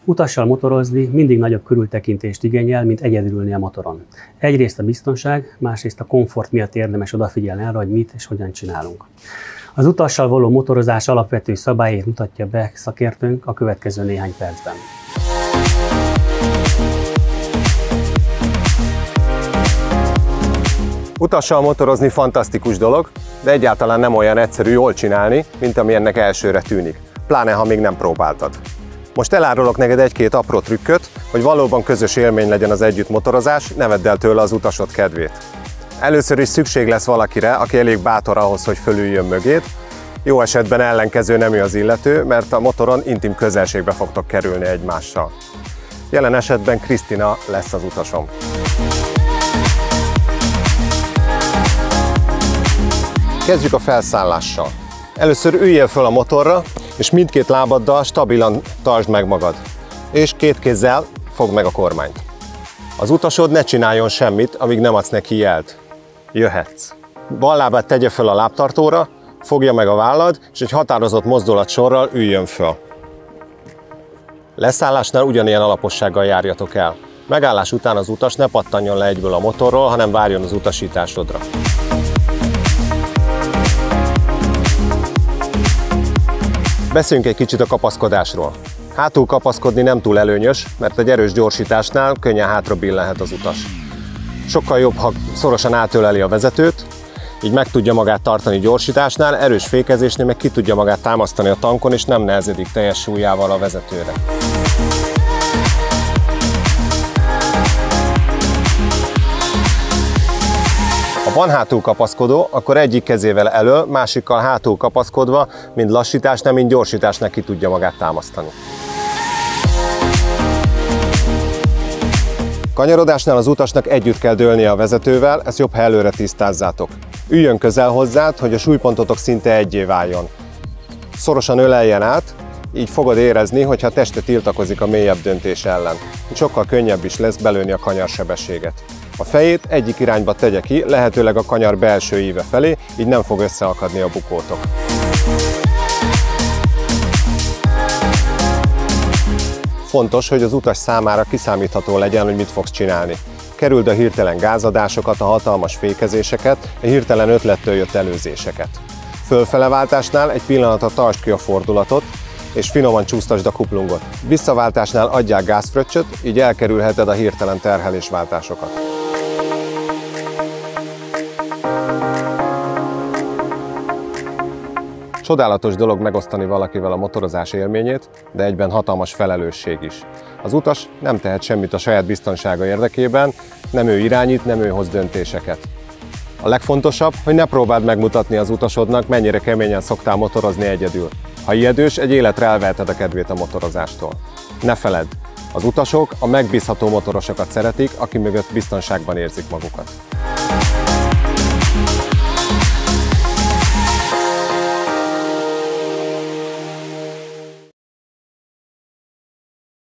Utassal motorozni mindig nagyobb körültekintést igényel, mint egyedül ülni a motoron. Egyrészt a biztonság, másrészt a komfort miatt érdemes odafigyelni arra, hogy mit és hogyan csinálunk. Az utassal való motorozás alapvető szabályait mutatja be szakértőnk a következő néhány percben. Utassal motorozni fantasztikus dolog, de egyáltalán nem olyan egyszerű jól csinálni, mint ami ennek elsőre tűnik. Pláne, ha még nem próbáltad. Most elárulok neked egy-két apró trükköt, hogy valóban közös élmény legyen az együttmotorozás, ne vedd el tőle az utasod kedvét. Először is szükség lesz valakire, aki elég bátor ahhoz, hogy fölüljön mögéd. Jó esetben ellenkező nemű az illető, mert a motoron intim közelségbe fogtok kerülni egymással. Jelen esetben Krisztina lesz az utasom. Kezdjük a felszállással. Először üljél föl a motorra, és mindkét lábaddal stabilan tartsd meg magad. És két kézzel fogd meg a kormányt. Az utasod ne csináljon semmit, amíg nem adsz neki jelt. Jöhetsz. Bal lábát tegye föl a lábtartóra, fogja meg a vállad, és egy határozott mozdulatsorral üljön föl. Leszállásnál ugyanilyen alapossággal járjatok el. Megállás után az utas ne pattanjon le egyből a motorról, hanem várjon az utasításodra. Beszéljünk egy kicsit a kapaszkodásról. Hátul kapaszkodni nem túl előnyös, mert egy erős gyorsításnál könnyen hátra billenhet az utas. Sokkal jobb, ha szorosan átöleli a vezetőt, így meg tudja magát tartani gyorsításnál, erős fékezésnél meg ki tudja magát támasztani a tankon, és nem nehezedik teljes súlyával a vezetőre. Ha van hátul kapaszkodó, akkor egyik kezével elől, másikkal hátul kapaszkodva, mind lassításnál, mind gyorsításnál ki tudja magát támasztani. Kanyarodásnál az utasnak együtt kell dőlnie a vezetővel, ezt jobb, ha előre tisztázzátok. Üljön közel hozzád, hogy a súlypontotok szinte egyé váljon. Szorosan öleljen át, így fogod érezni, hogyha a teste tiltakozik a mélyebb döntés ellen. Így sokkal könnyebb is lesz belőni a kanyarsebességet. A fejét egyik irányba tegye ki, lehetőleg a kanyar belső íve felé, így nem fog összeakadni a bukótok. Fontos, hogy az utas számára kiszámítható legyen, hogy mit fogsz csinálni. Kerüld a hirtelen gázadásokat, a hatalmas fékezéseket, a hirtelen ötlettől jött előzéseket. Fölfeleváltásnál egy pillanatra tartsd ki a fordulatot, és finoman csúsztasd a kuplungot. Visszaváltásnál adjál gázfröccsöt, így elkerülheted a hirtelen terhelésváltásokat. Csodálatos dolog megosztani valakivel a motorozás élményét, de egyben hatalmas felelősség is. Az utas nem tehet semmit a saját biztonsága érdekében, nem ő irányít, nem ő hoz döntéseket. A legfontosabb, hogy ne próbáld megmutatni az utasodnak, mennyire keményen szoktál motorozni egyedül. Ha ijedős, egy életre elveheted a kedvét a motorozástól. Ne feledd, az utasok a megbízható motorosokat szeretik, aki mögött biztonságban érzik magukat.